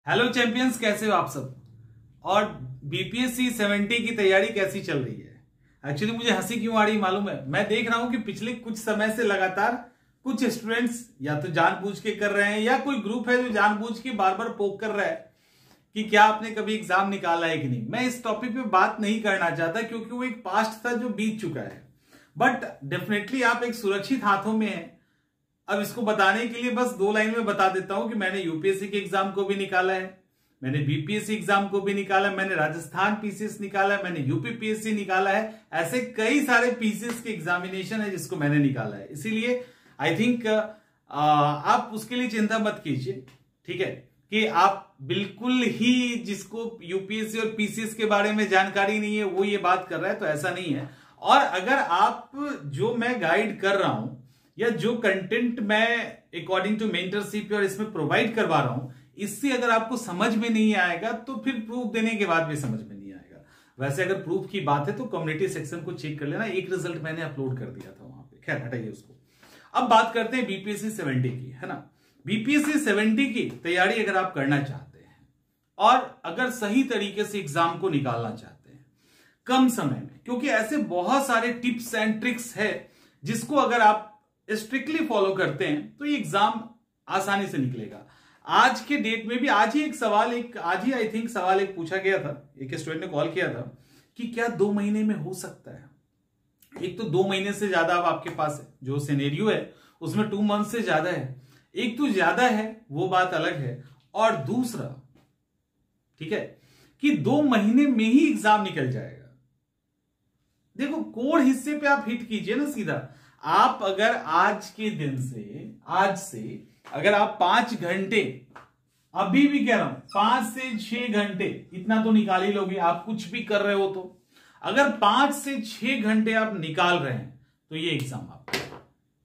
Hello champions, कैसे हो आप सब। और बीपीएससी 70 की तैयारी कैसी चल रही है। एक्चुअली मुझे हंसी क्यों आ रही मालूम है। मैं देख रहा हूं कि पिछले कुछ समय से लगातार कुछ स्टूडेंट्स या तो जानबूझ के कर रहे हैं या कोई ग्रुप है जो जानबूझ के बार बार पोक कर रहा है कि क्या आपने कभी एग्जाम निकाला है कि नहीं। मैं इस टॉपिक पे बात नहीं करना चाहता क्योंकि वो एक पास्ट था जो बीत चुका है, बट डेफिनेटली आप एक सुरक्षित हाथों में है। अब इसको बताने के लिए बस 2 लाइन में बता देता हूं कि मैंने यूपीएससी के एग्जाम को भी निकाला है, मैंने बीपीएससी एग्जाम को भी निकाला है, मैंने राजस्थान पीसीएस निकाला है, मैंने यूपी पीएससी निकाला है। ऐसे कई सारे पीसीएस के एग्जामिनेशन है जिसको मैंने निकाला है। इसीलिए आई थिंक आप उसके लिए चिंता मत कीजिए, ठीक है, कि आप बिल्कुल ही जिसको यूपीएससी और पीसीएस के बारे में जानकारी नहीं है वो ये बात कर रहा है, तो ऐसा नहीं है। और अगर आप जो मैं गाइड कर रहा हूं या जो कंटेंट मैं अकॉर्डिंग टू मेंटरशिप और इसमें प्रोवाइड करवा रहा हूं, इससे अगर आपको समझ में नहीं आएगा तो फिर प्रूफ देने के बाद भी समझ में नहीं आएगा। वैसे अगर प्रूफ की बात है तो कम्युनिटी सेक्शन को चेक कर लेना, एक रिजल्ट मैंने अपलोड कर दिया था वहां पे। खैर हटाइए उसको। अब बात करते हैं बीपीएससी 70 की, है ना। बीपीएससी 70 की तैयारी अगर आप करना चाहते हैं और अगर सही तरीके से एग्जाम को निकालना चाहते हैं कम समय में, क्योंकि ऐसे बहुत सारे टिप्स एंड ट्रिक्स है जिसको अगर आप स्ट्रिक्टली फॉलो करते हैं तो ये एग्जाम आसानी से निकलेगा। आज के डेट में भी आज ही आई थिंक सवाल एक पूछा गया था, एक स्टूडेंट ने कॉल किया था कि क्या 2 महीने में हो सकता है। एक तो 2 महीने से ज्यादा अब आपके पास है, जो सिनेरियो है उसमें 2 मंथ से ज्यादा है। एक तो ज्यादा है वो बात अलग है, और दूसरा ठीक है कि 2 महीने में ही एग्जाम निकल जाएगा। देखो कोर हिस्से पे आप हिट कीजिए ना सीधा। आप अगर आज से अगर आप 5 घंटे, अभी भी कह रहा हूं 5 से 6 घंटे इतना तो निकाल ही लोगे। आप कुछ भी कर रहे हो तो अगर 5 से 6 घंटे आप निकाल रहे हैं तो ये एग्जाम आपका,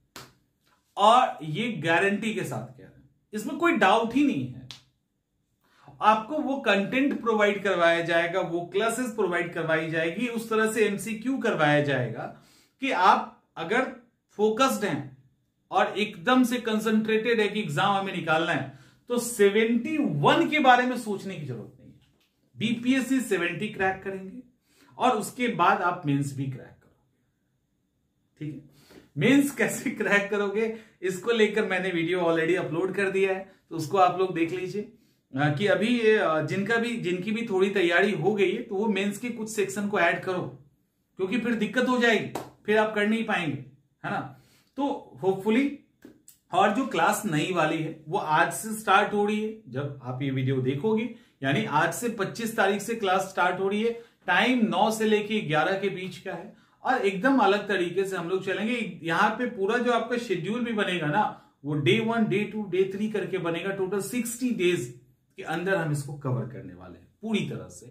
और ये गारंटी के साथ कह रहे हैं, इसमें कोई डाउट ही नहीं है। आपको वो कंटेंट प्रोवाइड करवाया जाएगा, वो क्लासेस प्रोवाइड करवाई जाएगी, उस तरह से एमसीक्यू करवाया जाएगा कि आप अगर फोकस्ड हैं और एकदम से कंसंट्रेटेड है कि एग्जाम हमें निकालना है तो 71 के बारे में सोचने की जरूरत नहीं है। बीपीएससी 70 क्रैक करेंगे और उसके बाद आप मेंस भी क्रैक करोगे, ठीक है। मेंस कैसे क्रैक करोगे इसको लेकर मैंने वीडियो ऑलरेडी अपलोड कर दिया है, तो उसको आप लोग देख लीजिए कि अभी जिनकी भी थोड़ी तैयारी हो गई है तो वो मेंस के कुछ सेक्शन को ऐड करो, क्योंकि फिर दिक्कत हो जाएगी, फिर आप कर नहीं पाएंगे, है ना। तो होपफुली, और जो क्लास नई वाली है वो आज से स्टार्ट हो रही है। जब आप ये वीडियो देखोगे यानी आज से 25 तारीख से क्लास स्टार्ट हो रही है। टाइम 9 से लेके 11 के बीच का है और एकदम अलग तरीके से हम लोग चलेंगे। यहां पे पूरा जो आपका शेड्यूल भी बनेगा ना वो डे 1, डे 2, डे 3 करके बनेगा। टोटल 60 डेज के अंदर हम इसको कवर करने वाले हैं पूरी तरह से।